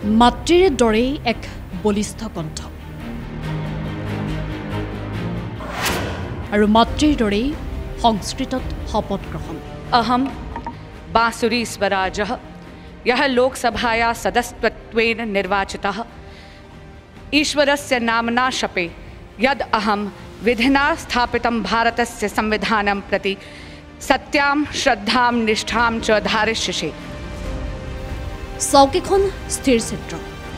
মাতৃৰ দৰেই এক বলিষ্ঠ কণ্ঠ আৰু মাতৃৰ দৰেই সংস্কৃতত শপত গ্ৰহণ अहम बांसुरी स्वराज यह लोक सभाया सदस्यत्वेन निर्वाचितः ईश्वरस्य नामना शपे यद अहम विधिना स्थापितं भारतस्य संविधानं प्रति सत्यां श्रद्धां निष्ठां च धारयिष्ये চৌকিখন স্থিৰ চিত্ৰ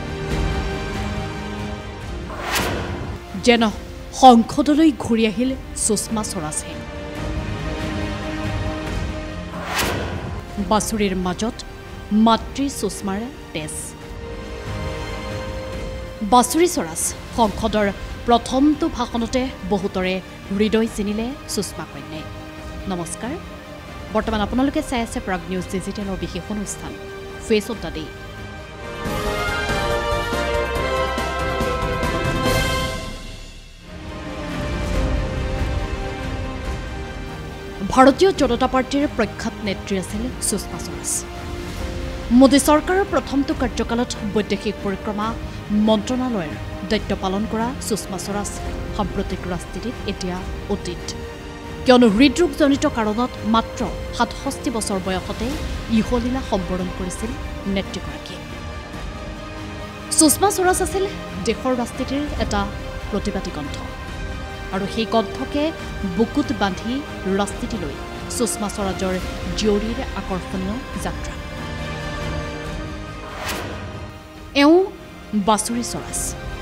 যেন সংসদলৈ ঘূৰি আহিল সুষমা স্বৰাজে বাছুৰীৰ মাজত মাতৃ সুষমাৰ তেজ বাছুৰী স্বৰাজ সংসদৰ প্ৰথমটো ভাষণতে বহুতৰে হৃদয় চিনিলে সুষমা কন্যাই নমস্কাৰ বৰ্তমান আপোনালোকে চাই আছে প্ৰাগ নিউজ ডিজিটেলৰ বিশেষ অনুষ্ঠান Face of the Day. ভাৰতীয় জনতা পাৰ্টিৰ প্ৰখ্যাত নেত্ৰী আছিল সুষমা স্বৰাজ মোদী চৰকাৰৰ প্ৰথমটো কাৰ্যকালত বৈদেশিক পৰিক্ৰমা মন্ত্ৰণালয়ৰ দায়িত্ব পালন কৰা সুষমা স্বৰাজ সাম্প্ৰতিক ৰাজনীতিত এতিয়া অতীত কিয়নো হৃদৰোগজনিত কাৰণত মাত্ৰ ৬৭ বছৰ বয়সতে ইহলীলা সম্বৰণ কৰিছিল নেত্ৰীগৰাকীয়ে সুষমা স্বৰাজ আছিল দেশৰ ৰাজনীতিৰ এটা প্ৰতিবাদী কণ্ঠ আৰু সেই কণ্ঠকে বুকুত বান্ধি ৰাজনীতিলৈ সুষমা স্বৰাজৰ জীয়ৰীৰ আকৰ্ষণীয় যাত্ৰা এওঁ বাছুৰী স্বৰাজ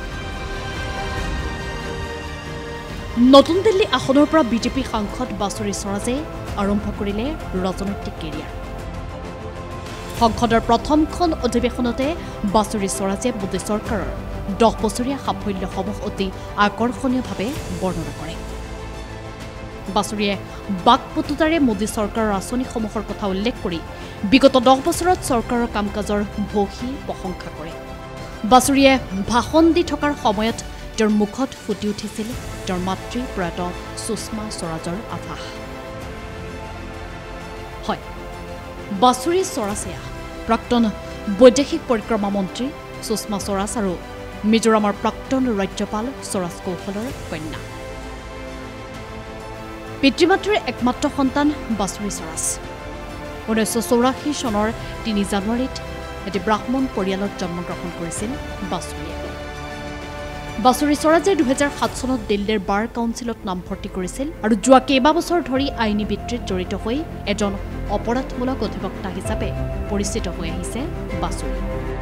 নতুন দিল্লী আসনৰ পৰা বিজেপি সাংসদ বাছুৰী স্বৰাজে আৰম্ভ কৰিলে ৰাজনৈতিক কেৰিয়াৰ সংসদৰ প্ৰথমখন অধিৱেশনতে বাছুৰী স্বৰাজে মোদী চৰকাৰৰ 10 বছৰীয়া সাফল্যসমূহ অতি আকৰ্ষণীয়ভাৱে বৰ্ণনা কৰে বাছুৰীয়ে বাকপটুতাৰে মোদী চৰকাৰৰ আঁচনিসমূহৰ কথা উল্লেখ কৰি বিগত 10 বছৰত চৰকাৰৰ কাম-কাজৰ ভূয়সী প্ৰশংসা কৰে বাছুৰীয়ে ভাষণ দি থকাৰ সময়ত তেওঁৰ মুখত ফুটি উঠিছিল তেওঁৰ মাতৃ প্ৰয়াত সুষমা স্বৰাজৰ আভাস হয় বাছুৰী স্বৰাজে প্ৰাক্তন বৈদেশিক পৰিক্ৰমা মন্ত্ৰী সুষমা স্বৰাজ আৰু মিজোৰামৰ প্ৰাক্তন ৰাজ্যপাল স্বৰাজ কৌশলৰ কন্যা পিতৃ-মাতৃৰ একমাত্ৰ সন্তান বাছুৰী স্বৰাজ 1984 চনৰ 3 জানুৱাৰীত এটি ব্ৰাহ্মণ পৰিয়ালত জন্মগ্ৰহণ কৰিছিল বাছুৰীয়ে বাছুৰী স্বৰাজে 2007 চনত দিল্লীৰ বাৰ কাউন্সিলত নামভৰ্তি কৰিছিল আৰু যোৱা কেইবাবছৰ ধৰি আইনী বৃত্তিত জড়িত হৈ এজন অপৰাধমূলক অধিবক্তা হিচাপে পৰিচিত হৈ আহিছে বাছুৰী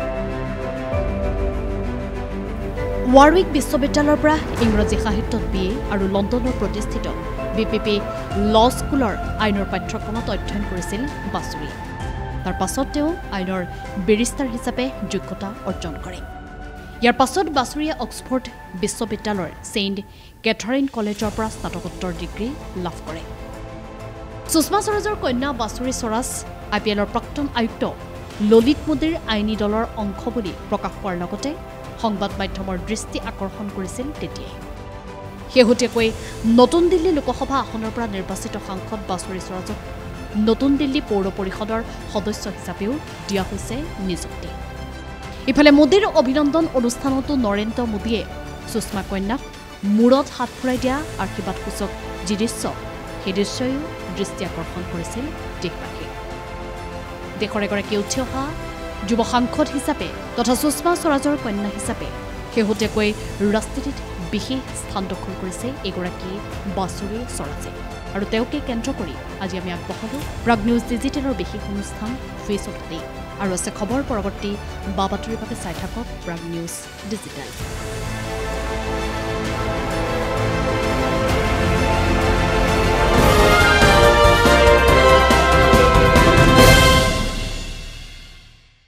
ৱাৰউইক বিশ্ববিদ্যালয়ৰ পৰা ইংৰাজী সাহিত্যত BA আৰু লণ্ডনৰ প্ৰতিষ্ঠিত BPP ল স্কুলৰ আইনৰ পাঠ্যক্ৰমত অধ্যয়ন কৰিছিল বাছুৰী তাৰ পাছত তেওঁ আইনৰ বেৰিষ্টাৰ হিচাপে যোগ্যতা অৰ্জন কৰে ইয়াৰ পাছত বাছুৰীয়ে অক্সফৰ্ড বিশ্ববিদ্যালয়ৰ ছেইণ্ট কেথাৰিন কলেজৰ পৰা স্নাতকোত্তৰ ডিগ্ৰী লাভ কৰে সুষমা স্বৰাজৰ কন্যা বাছুৰী স্বৰাজ IPLৰ প্ৰাক্তন আয়ুক্ত ললিত মোদীৰ আইনী দলৰ অংশ বুলি প্ৰকাশ পোৱাৰ লগতে সংবাদ মাধ্যমৰ দৃষ্টি আকৰ্ষণ কৰিছিল তেতিয়াই শেহতীয়াকৈ নতুন দিল্লী লোকসভা আসনৰ পৰা নিৰ্বাচিত সাংসদ বাছুৰী স্বৰাজক নতুন দিল্লী পৌৰ পৰিষদৰ সদস্য হিচাপেও দিয়া হৈছে নিযুক্তি ইফালে মোদীৰ অভিনন্দন অনুষ্ঠানতো নৰেন্দ্ৰ মোদীয়ে সুষমা কন্যাক মূৰত হাত ফুৰাই দিয়া আশীৰ্বাদসূচক যি দৃশ্য সেই দৃশ্যয়ো দৃষ্টি আকৰ্ষণ কৰিছিল দেশবাসীক দেশৰ এগৰাকী উঠি অহা যুৱ সাংসদ হিচাপে তথা সুষমা স্বৰাজৰ কন্যা হিচাপে শেহতীয়াকৈ ৰাজনীতিত বিশেষ স্থান দখল কৰিছে এগৰাকী বাছুৰী স্বৰাজে আৰু তেওঁকে কেন্দ্ৰ কৰি আজি আমি আগবঢ়ালোঁ প্ৰাগ নিউজ ডিজিটেলৰ বিশেষ অনুষ্ঠান ফেচ অফ দ্য ডে আৰু আছে খবৰ পৰৱৰ্তী বাতৰিৰ বাবে চাই থাকক প্ৰাগ নিউজ ডিজিটেল